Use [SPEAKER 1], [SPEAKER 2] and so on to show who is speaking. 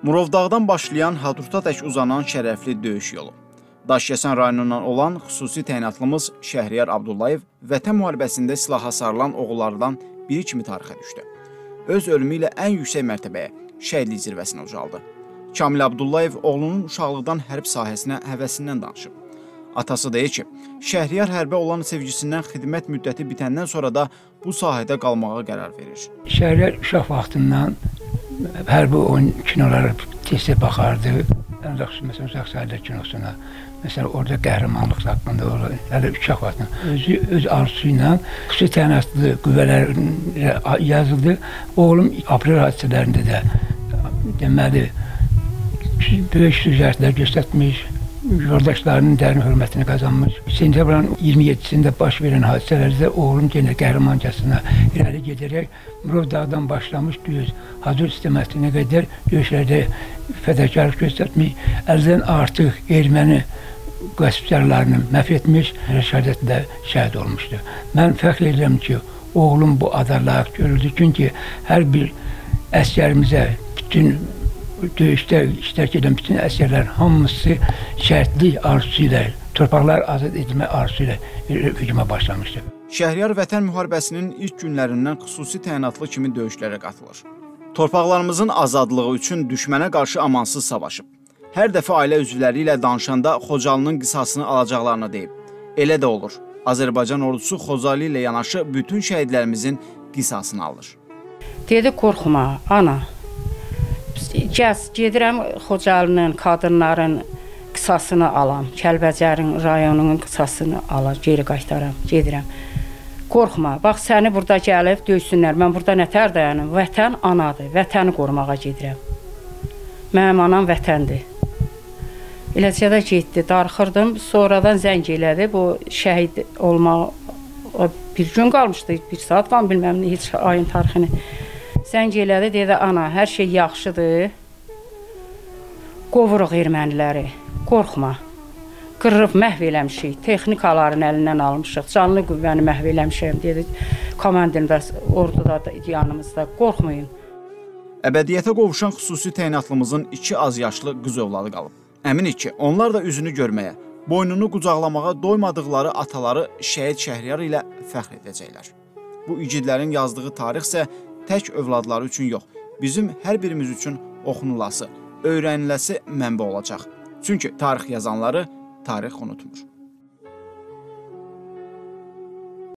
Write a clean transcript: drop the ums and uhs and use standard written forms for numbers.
[SPEAKER 1] Murovdağdan başlayan Hadrut'a tək uzanan şərəfli döyüş yolu. Daşkəsən rayonundan olan xüsusi təyinatlımız Şəhriyar Abdullayev Vətən müharibəsində silaha sarılan oğullardan biri kimi tarixə düşdü. Öz ölümü ilə ən yüksək mərtəbəyə, şəhidlik zirvəsinə ucaldı. Kamil Abdullayev oğlunun uşaqlıqdan hərb sahəsinə həvəsindən danışıb. Atası deyir ki, Şəhriyar hərbə olan sevgisindən xidmət müddəti bitəndən sonra da bu sahədə qalmağa qərar verir.
[SPEAKER 2] Şəhriyar uşaq vaxtından hərbi oyun kinoları tez-tez baxardı. Ən yaxşı, məsələn, Uzaq Sahillər kinosuna. Məsələn, orada qəhrəmanlıq haqqında olur. Hələ uşaq vaxtından. Öz arzusu ilə xüsusi təyinatlı qüvvələrə yazıldı. Oğlum aprel hadisələrində də deməli, böyük xüsusiyyətlər göstərmiş, yoldaşlarının dərin hörmətini qazanmış. Sentyabrın 27-sində baş verən hadisələrdə oğlum yenə qəhrəmancasına irəli gedərək Murovdağdan başlamış düz Hadrut istiqamətinə qədər döyüşlərdə fədakarlıq göstərmiş, əldən artıq erməni qəsbkarlarını məhv etmiş, rəşadətlə şəhid olmuşdu. Mən fəxr edirəm ki, oğlum bu ada layiq görüldü, çünki hər bir əsgərimizə, bütün döyüşdə iştirak edən bütün əsgərlərin hamısı şərtlik arzusu ilə, torpaqlar azad edilmə arzusu ilə hücuma başlamışdı.
[SPEAKER 1] Şəhriyar Vətən müharibəsinin ilk günlərindən xüsusi təyinatlı kimi döyüşlərə qatılır. Torpaqlarımızın azadlığı üçün düşmənə qarşı amansız savaşıb. Hər dəfə ailə üzvləri ilə danışanda Xocalının qisasını alacaqlarını deyib. Elə də olur. Azərbaycan ordusu Xocalı ilə yanaşı bütün şəhidlərimizin qisasını alır.
[SPEAKER 3] Dedi, qorxma, ana. Gəz, gedirəm Xocalının, qadınların qisasını alam, Kəlbəcərin rayonunun qisasını alam, geri qaytaram, gedirəm. Qorxma, bax səni burada gəlib döysünlər, mən burada nətər dayanım, vətən anadır, vətəni qorumağa gedirəm. Mənim anam vətəndir. Eləcə də getdi, darıxırdım, sonradan zəng elədi, bu şəhid olmaq, bir gün qalmışdı, bir saat qalm, bilməm, heç ayın tarixini. Zəng elədi, dedi, ana, hər şey yaxşıdır, qovuruq erməniləri, qorxma, qırıb məhv eləmişik, texnikaların əlindən almışıq, canlı qüvvəni məhv eləmişəm, dedi, komandirin və orduda da yanımızda, qorxmayın.
[SPEAKER 1] Əbədiyyətə qovuşan xüsusi təyinatlımızın 2 az yaşlı qız övladı qalıb. Əminik ki, onlar da üzünü görməyə, boynunu qucaqlamağa doymadıqları ataları şəhid Şəhriyar ilə fəxr edəcəklər. Bu igidlərin yazdığı tarix isə tək övladları üçün yox, bizim hər birimiz üçün oxunulası, öyrəniləsi mənbə olacaq. Çünki tarix yazanları tarix unutmur.